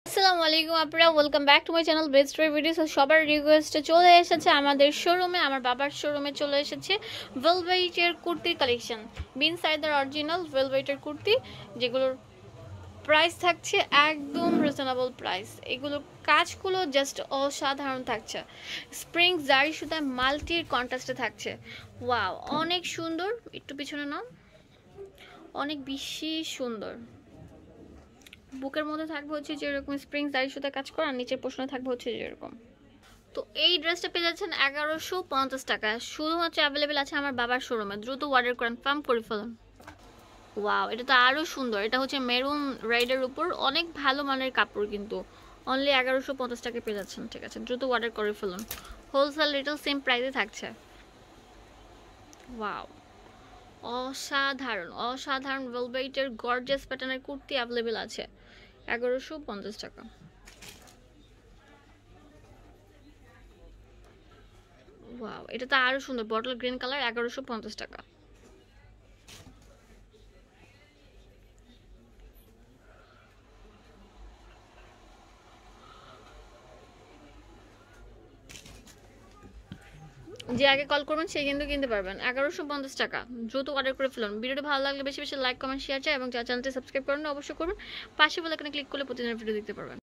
আসসালামু আলাইকুম আপনারা, welcome back to my channel best videos. সবার রিকোয়েস্টে চলে এসেছে আমাদের শোরুমে, আমার বাবার শোরুমে চলে এসেছে ভেলভেটের কুর্তির কালেকশন। বিন সাইদার অরিজিনাল ভেলভেটের কুর্তি, যেগুলোর প্রাইস থাকছে একদম রিজনেবল প্রাইস। এগুলোর কাজগুলো জাস্ট অসাধারণ থাকছে। স্প্রিং জারি সুতায় মাল্টির কন্ট্রাস্টে থাকছে। ওয়াও, অনেক সুন্দর। একটু পিছনে নাও, অনেক বেশি সুন্দর। বুকের মধ্যে থাকবে হচ্ছে যেরকম স্প্রিং জারি সুতা কাজ করা, আর নিচের পোর্শনে থাকবে হচ্ছে যেরকম। তো এই ড্রেসটা পেয়ে যাচ্ছেন 1150 টাকা। শুধুমাত্র অ্যাভেলেবেল আছে আমার বাবার শোরুমে। দ্রুত অর্ডার কনফার্ম করে ফেলুন। ওয়াও, এটা তো আরও সুন্দর। এটা হচ্ছে মেরুন রেডের উপর, অনেক ভালো মানের কাপড়, কিন্তু অনলি 1150 টাকা পেয়ে যাচ্ছেন। ঠিক আছে, দ্রুত অর্ডার করে ফেলুন। হোলসেল রিটেল সেম প্রাইসে থাকছে। ওয়াও, অসাধারণ অসাধারণ ভেলভেটের গর্জিয়াস প্যাটার্নের কুর্তি অ্যাভেলেবেল আছে 1150 টাকা। ওয়াও, এটা তো আরো সুন্দর। বটল গ্রিন কালার, 1150 টাকা। যে আগে কল করবেন সে কিন্তু কিনতে পারবেন 1150 টাকা। দ্রুত অর্ডার করে ফেলুন। ভিডিওটি ভালো লাগলে বেশি বেশি লাইক কমেন্ট শেয়ার চাই, এবং যারা চ্যানেলটি সাবস্ক্রাইব করেন অবশ্যই করুন। পাশে বেল আইকনে ক্লিক করলে প্রতিদিনের ভিডিও দেখতে পারবেন।